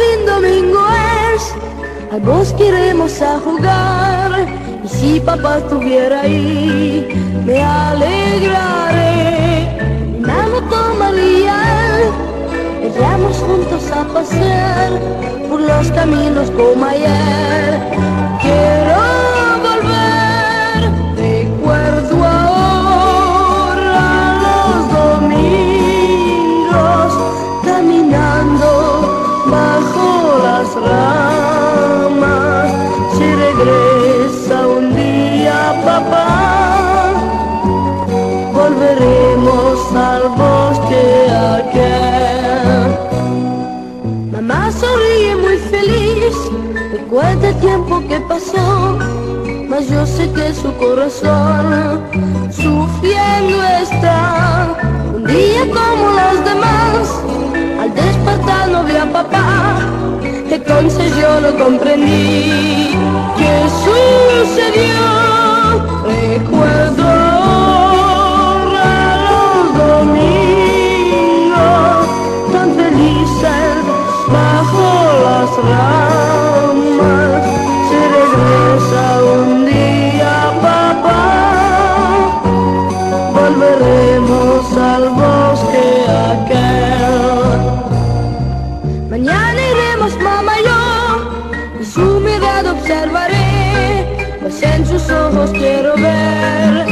lindo domingo es, al bosque iremos a jugar. Y si papá estuviera ahí, me alegraré. Mi mano tomaría, iríamos juntos a pasear por los caminos como ayer. Quiero volver, recuerdo ahora los domingos caminando bajo las ramas. Si regresa un día papá, volveremos al bosque aquel. Mamá sonríe muy feliz, recuerda el tiempo que pasó, mas yo sé que su corazón sufriendo está. Un día como los demás, al despertar no vi a papá, entonces yo no comprendí qué sucedió. Recuerdo ahora los domingos tan felices bajo las ramas. Si regresa un día papá, volveremos al bosque aquel. Mañana iremos mamá y yo, y su mirada observaré, pues en sus ojos quiero ver